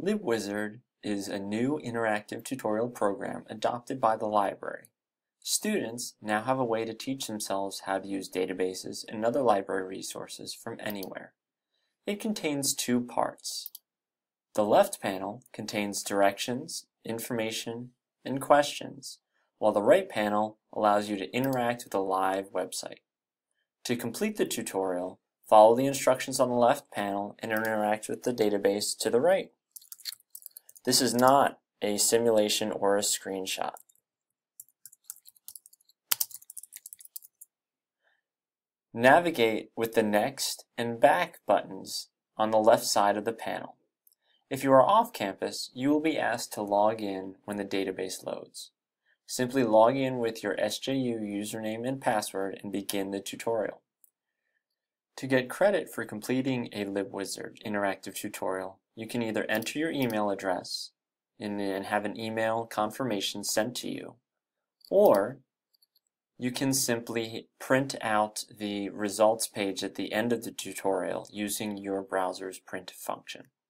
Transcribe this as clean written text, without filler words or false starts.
LibWizard is a new interactive tutorial program adopted by the library. Students now have a way to teach themselves how to use databases and other library resources from anywhere. It contains two parts. The left panel contains directions, information, and questions, while the right panel allows you to interact with a live website. To complete the tutorial, follow the instructions on the left panel and interact with the database to the right. This is not a simulation or a screenshot. Navigate with the next and back buttons on the left side of the panel. If you are off campus, you will be asked to log in when the database loads. Simply log in with your SJU username and password and begin the tutorial. To get credit for completing a LibWizard interactive tutorial, you can either enter your email address and have an email confirmation sent to you, or you can simply print out the results page at the end of the tutorial using your browser's print function.